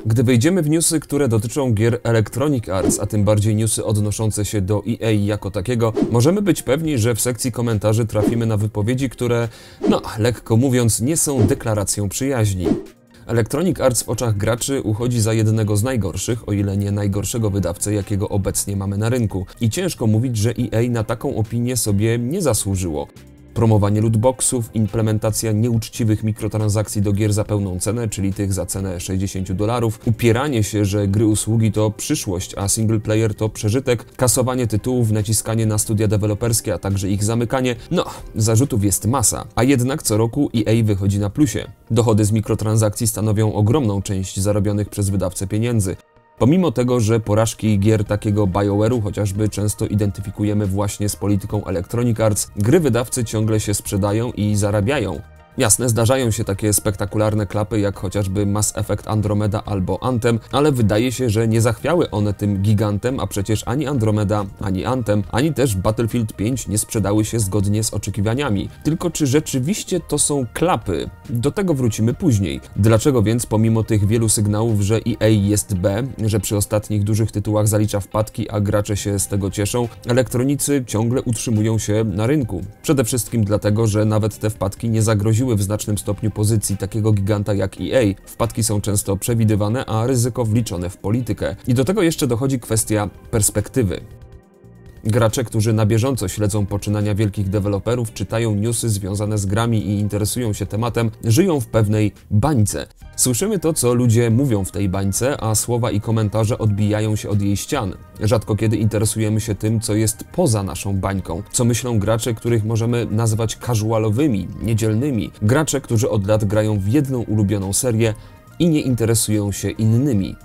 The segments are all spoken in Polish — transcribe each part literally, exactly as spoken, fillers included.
Gdy wejdziemy w newsy, które dotyczą gier Electronic Arts, a tym bardziej newsy odnoszące się do E A jako takiego, możemy być pewni, że w sekcji komentarzy trafimy na wypowiedzi, które, no, lekko mówiąc, nie są deklaracją przyjaźni. Electronic Arts w oczach graczy uchodzi za jednego z najgorszych, o ile nie najgorszego wydawcę, jakiego obecnie mamy na rynku. I ciężko mówić, że E A na taką opinię sobie nie zasłużyło. Promowanie lootboxów, implementacja nieuczciwych mikrotransakcji do gier za pełną cenę, czyli tych za cenę sześćdziesiąt dolarów, upieranie się, że gry usługi to przyszłość, a single player to przeżytek, kasowanie tytułów, naciskanie na studia deweloperskie, a także ich zamykanie, no, zarzutów jest masa, a jednak co roku E A wychodzi na plusie. Dochody z mikrotransakcji stanowią ogromną część zarobionych przez wydawcę pieniędzy. Pomimo tego, że porażki gier takiego BioWare'u chociażby często identyfikujemy właśnie z polityką Electronic Arts, gry wydawcy ciągle się sprzedają i zarabiają. Jasne, zdarzają się takie spektakularne klapy jak chociażby Mass Effect Andromeda albo Anthem, ale wydaje się, że nie zachwiały one tym gigantem, a przecież ani Andromeda, ani Anthem, ani też Battlefield pięć nie sprzedały się zgodnie z oczekiwaniami. Tylko czy rzeczywiście to są klapy? Do tego wrócimy później. Dlaczego więc pomimo tych wielu sygnałów, że E A jest B, że przy ostatnich dużych tytułach zalicza wpadki, a gracze się z tego cieszą, elektronicy ciągle utrzymują się na rynku? Przede wszystkim dlatego, że nawet te wpadki nie zagroziły w znacznym stopniu pozycji takiego giganta jak E A. Wpadki są często przewidywane, a ryzyko wliczone w politykę. I do tego jeszcze dochodzi kwestia perspektywy. Gracze, którzy na bieżąco śledzą poczynania wielkich deweloperów, czytają newsy związane z grami i interesują się tematem, żyją w pewnej bańce. Słyszymy to, co ludzie mówią w tej bańce, a słowa i komentarze odbijają się od jej ścian. Rzadko kiedy interesujemy się tym, co jest poza naszą bańką, co myślą gracze, których możemy nazwać casualowymi, niedzielnymi. Gracze, którzy od lat grają w jedną ulubioną serię i nie interesują się innymi.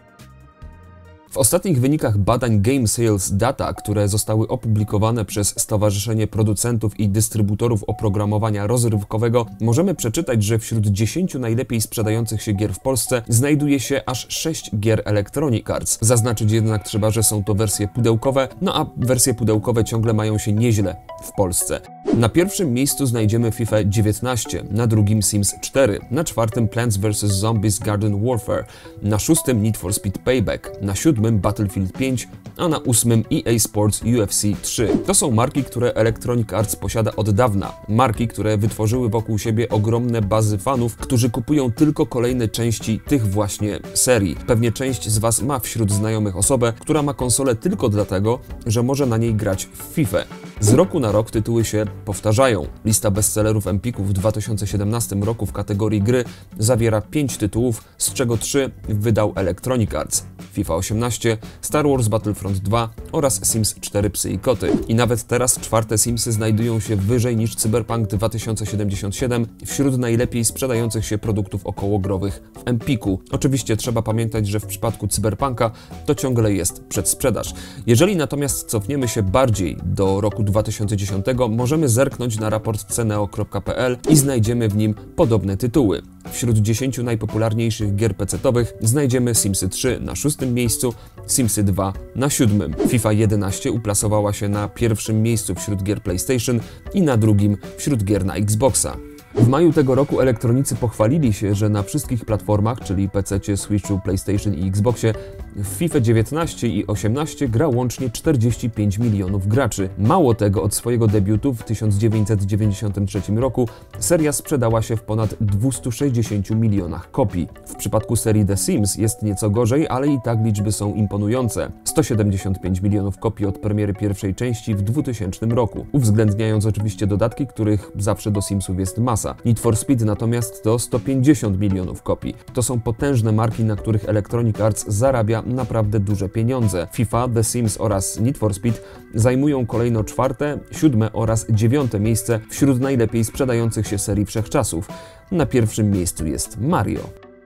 W ostatnich wynikach badań Game Sales Data, które zostały opublikowane przez Stowarzyszenie Producentów i Dystrybutorów Oprogramowania Rozrywkowego, możemy przeczytać, że wśród dziesięciu najlepiej sprzedających się gier w Polsce znajduje się aż sześć gier Electronic Arts. Zaznaczyć jednak trzeba, że są to wersje pudełkowe, no a wersje pudełkowe ciągle mają się nieźle w Polsce. Na pierwszym miejscu znajdziemy FIFA dziewiętnaście, na drugim Sims cztery, na czwartym Plants versus. Zombies Garden Warfare, na szóstym Need for Speed Payback, na siódmym Battlefield pięć, a na ósmym E A Sports U F C trzy. To są marki, które Electronic Arts posiada od dawna. Marki, które wytworzyły wokół siebie ogromne bazy fanów, którzy kupują tylko kolejne części tych właśnie serii. Pewnie część z Was ma wśród znajomych osobę, która ma konsolę tylko dlatego, że może na niej grać w FIFA. Z roku na rok tytuły się powtarzają. Lista bestsellerów Empiku w dwa tysiące siedemnastym roku w kategorii gry zawiera pięć tytułów, z czego trzy wydał Electronic Arts. FIFA osiemnaście, Star Wars Battlefront dwa oraz Sims cztery Psy i Koty. I nawet teraz czwarte Simsy znajdują się wyżej niż Cyberpunk dwa tysiące siedemdziesiąt siedem wśród najlepiej sprzedających się produktów okołogrowych w Empiku. Oczywiście trzeba pamiętać, że w przypadku Cyberpunka to ciągle jest przedsprzedaż. Jeżeli natomiast cofniemy się bardziej do roku dwa tysiące dziesiątego, możemy zerknąć na raport ceneo kropka p l i znajdziemy w nim podobne tytuły. Wśród dziesięciu najpopularniejszych gier pecetowych znajdziemy Simsy trzy na szóstym miejscu, Simsy dwa na siódmym. FIFA jedenaście uplasowała się na pierwszym miejscu wśród gier PlayStation i na drugim wśród gier na Xboxa. W maju tego roku elektronicy pochwalili się, że na wszystkich platformach, czyli P C, Switchu, PlayStation i Xboxie, w FIFA dziewiętnaście i osiemnaście gra łącznie czterdzieści pięć milionów graczy. Mało tego, od swojego debiutu w tysiąc dziewięćset dziewięćdziesiątym trzecim roku seria sprzedała się w ponad dwustu sześćdziesięciu milionach kopii. W przypadku serii The Sims jest nieco gorzej, ale i tak liczby są imponujące. sto siedemdziesiąt pięć milionów kopii od premiery pierwszej części w dwutysięcznym roku, uwzględniając oczywiście dodatki, których zawsze do Simsów jest masa. Need for Speed natomiast to sto pięćdziesiąt milionów kopii. To są potężne marki, na których Electronic Arts zarabia naprawdę duże pieniądze. FIFA, The Sims oraz Need for Speed zajmują kolejno czwarte, siódme oraz dziewiąte miejsce wśród najlepiej sprzedających się serii wszechczasów. Na pierwszym miejscu jest Mario.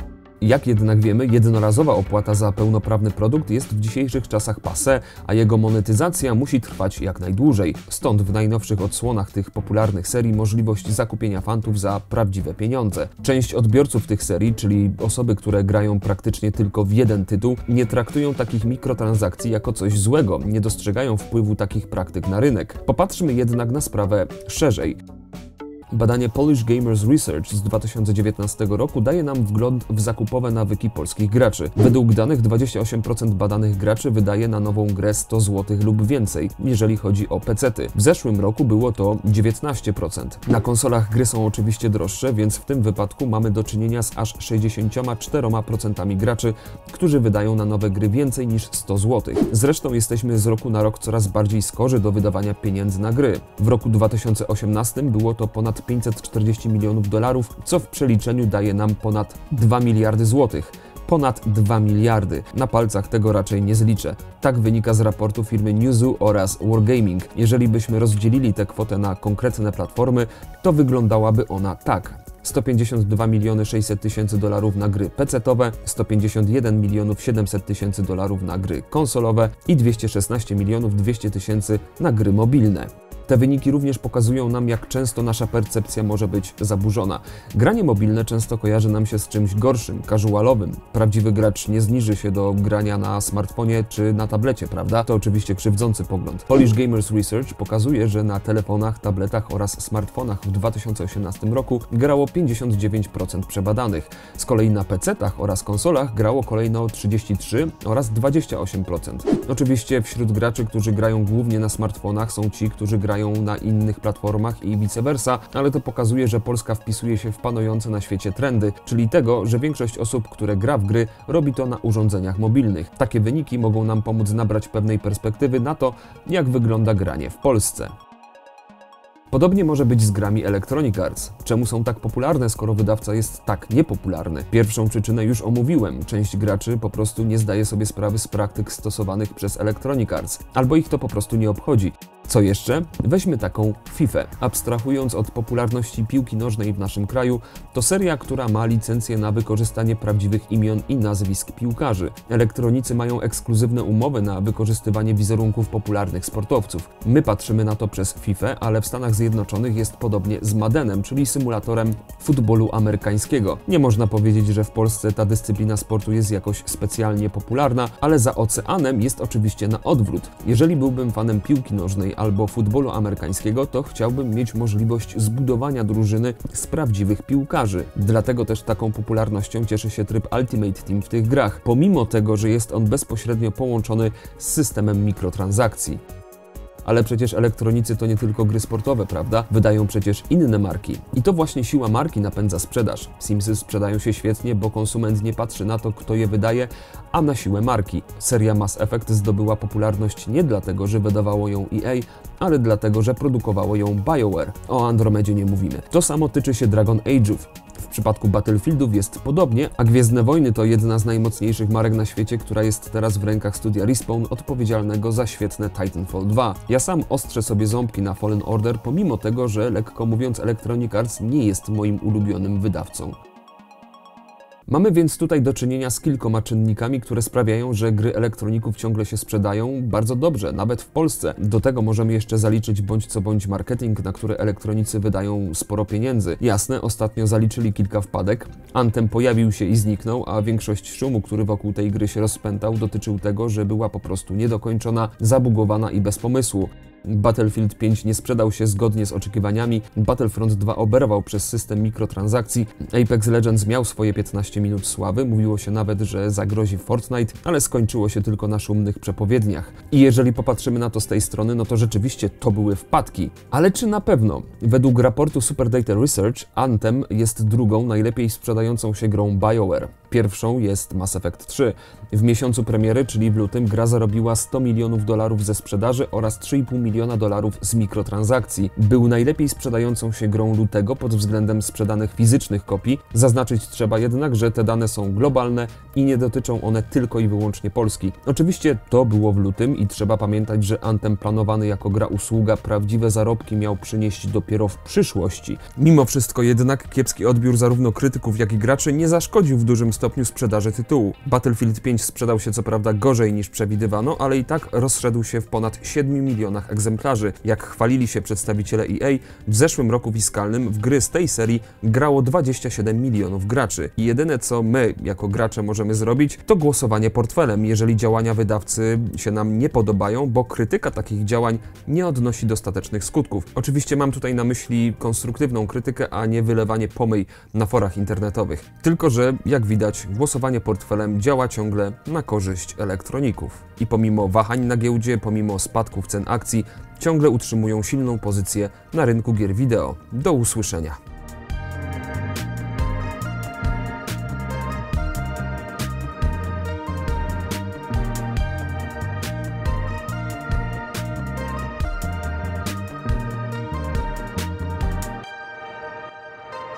Jak jednak wiemy, jednorazowa opłata za pełnoprawny produkt jest w dzisiejszych czasach passé, a jego monetyzacja musi trwać jak najdłużej. Stąd w najnowszych odsłonach tych popularnych serii możliwość zakupienia fantów za prawdziwe pieniądze. Część odbiorców tych serii, czyli osoby, które grają praktycznie tylko w jeden tytuł, nie traktują takich mikrotransakcji jako coś złego, nie dostrzegają wpływu takich praktyk na rynek. Popatrzmy jednak na sprawę szerzej. Badanie Polish Gamers Research z dwa tysiące dziewiętnastego roku daje nam wgląd w zakupowe nawyki polskich graczy. Według danych dwadzieścia osiem procent badanych graczy wydaje na nową grę sto złotych lub więcej, jeżeli chodzi o pecety. W zeszłym roku było to dziewiętnaście procent. Na konsolach gry są oczywiście droższe, więc w tym wypadku mamy do czynienia z aż sześćdziesięcioma czterema procentami graczy, którzy wydają na nowe gry więcej niż sto złotych. Zresztą jesteśmy z roku na rok coraz bardziej skorzy do wydawania pieniędzy na gry. W roku dwa tysiące osiemnastym było to ponad pięćset czterdzieści milionów dolarów, co w przeliczeniu daje nam ponad dwa miliardy złotych. Ponad dwa miliardy. Na palcach tego raczej nie zliczę. Tak wynika z raportu firmy Newzoo oraz Wargaming. Jeżeli byśmy rozdzielili tę kwotę na konkretne platformy, to wyglądałaby ona tak. sto pięćdziesiąt dwa miliony sześćset tysięcy dolarów na gry pecetowe, sto pięćdziesiąt jeden milionów siedemset tysięcy dolarów na gry konsolowe i dwieście szesnaście milionów dwieście tysięcy na gry mobilne. Te wyniki również pokazują nam, jak często nasza percepcja może być zaburzona. Granie mobilne często kojarzy nam się z czymś gorszym, casualowym. Prawdziwy gracz nie zniży się do grania na smartfonie czy na tablecie, prawda? To oczywiście krzywdzący pogląd. Polish Gamers Research pokazuje, że na telefonach, tabletach oraz smartfonach w dwa tysiące osiemnastym roku grało pięćdziesiąt dziewięć procent przebadanych. Z kolei na pecetach oraz konsolach grało kolejno trzydzieści trzy procent oraz dwadzieścia osiem procent. Oczywiście wśród graczy, którzy grają głównie na smartfonach, są ci, którzy grają na innych platformach i vice versa, ale to pokazuje, że Polska wpisuje się w panujące na świecie trendy, czyli tego, że większość osób, które gra w gry, robi to na urządzeniach mobilnych. Takie wyniki mogą nam pomóc nabrać pewnej perspektywy na to, jak wygląda granie w Polsce. Podobnie może być z grami Electronic Arts. Czemu są tak popularne, skoro wydawca jest tak niepopularny? Pierwszą przyczynę już omówiłem. Część graczy po prostu nie zdaje sobie sprawy z praktyk stosowanych przez Electronic Arts, albo ich to po prostu nie obchodzi. Co jeszcze? Weźmy taką FIFA. Abstrahując od popularności piłki nożnej w naszym kraju, to seria, która ma licencję na wykorzystanie prawdziwych imion i nazwisk piłkarzy. Elektronicy mają ekskluzywne umowy na wykorzystywanie wizerunków popularnych sportowców. My patrzymy na to przez FIFA, ale w Stanach Zjednoczonych jest podobnie z Maddenem, czyli symulatorem futbolu amerykańskiego. Nie można powiedzieć, że w Polsce ta dyscyplina sportu jest jakoś specjalnie popularna, ale za oceanem jest oczywiście na odwrót. Jeżeli byłbym fanem piłki nożnej albo futbolu amerykańskiego, to chciałbym mieć możliwość zbudowania drużyny z prawdziwych piłkarzy. Dlatego też taką popularnością cieszy się tryb Ultimate Team w tych grach, pomimo tego, że jest on bezpośrednio połączony z systemem mikrotransakcji. Ale przecież elektronicy to nie tylko gry sportowe, prawda? Wydają przecież inne marki. I to właśnie siła marki napędza sprzedaż. Simsy sprzedają się świetnie, bo konsument nie patrzy na to, kto je wydaje, a na siłę marki. Seria Mass Effect zdobyła popularność nie dlatego, że wydawało ją E A, ale dlatego, że produkowało ją BioWare. O Andromedzie nie mówimy. To samo tyczy się Dragon Age'ów. W przypadku Battlefieldów jest podobnie, a Gwiezdne Wojny to jedna z najmocniejszych marek na świecie, która jest teraz w rękach studia Respawn, odpowiedzialnego za świetne Titanfall dwa. Ja sam ostrzę sobie ząbki na Fallen Order, pomimo tego, że lekko mówiąc Electronic Arts nie jest moim ulubionym wydawcą. Mamy więc tutaj do czynienia z kilkoma czynnikami, które sprawiają, że gry elektroników ciągle się sprzedają bardzo dobrze, nawet w Polsce. Do tego możemy jeszcze zaliczyć bądź co bądź marketing, na który elektronicy wydają sporo pieniędzy. Jasne, ostatnio zaliczyli kilka wpadek. Anthem pojawił się i zniknął, a większość szumu, który wokół tej gry się rozpętał, dotyczył tego, że była po prostu niedokończona, zabugowana i bez pomysłu. Battlefield pięć nie sprzedał się zgodnie z oczekiwaniami, Battlefront dwa oberwał przez system mikrotransakcji, Apex Legends miał swoje piętnaście minut sławy, mówiło się nawet, że zagrozi Fortnite, ale skończyło się tylko na szumnych przepowiedniach. I jeżeli popatrzymy na to z tej strony, no to rzeczywiście to były wpadki. Ale czy na pewno? Według raportu Super Data Research Anthem jest drugą najlepiej sprzedającą się grą BioWare. Pierwszą jest Mass Effect trzy. W miesiącu premiery, czyli w lutym, gra zarobiła sto milionów dolarów ze sprzedaży oraz trzy i pół miliona dolarów z mikrotransakcji. Był najlepiej sprzedającą się grą lutego pod względem sprzedanych fizycznych kopii. Zaznaczyć trzeba jednak, że te dane są globalne i nie dotyczą one tylko i wyłącznie Polski. Oczywiście to było w lutym i trzeba pamiętać, że Anthem planowany jako gra usługa prawdziwe zarobki miał przynieść dopiero w przyszłości. Mimo wszystko jednak kiepski odbiór zarówno krytyków, jak i graczy nie zaszkodził w dużym stopniu sprzedaży tytułu. Battlefield pięć sprzedał się co prawda gorzej niż przewidywano, ale i tak rozszedł się w ponad siedmiu milionach egzemplarzy. egzemplarzy. Jak chwalili się przedstawiciele E A, w zeszłym roku fiskalnym w gry z tej serii grało dwadzieścia siedem milionów graczy. I jedyne co my, jako gracze, możemy zrobić, to głosowanie portfelem, jeżeli działania wydawcy się nam nie podobają, bo krytyka takich działań nie odnosi dostatecznych skutków. Oczywiście mam tutaj na myśli konstruktywną krytykę, a nie wylewanie pomyj na forach internetowych. Tylko że, jak widać, głosowanie portfelem działa ciągle na korzyść elektroników. I pomimo wahań na giełdzie, pomimo spadków cen akcji, ciągle utrzymują silną pozycję na rynku gier wideo. Do usłyszenia.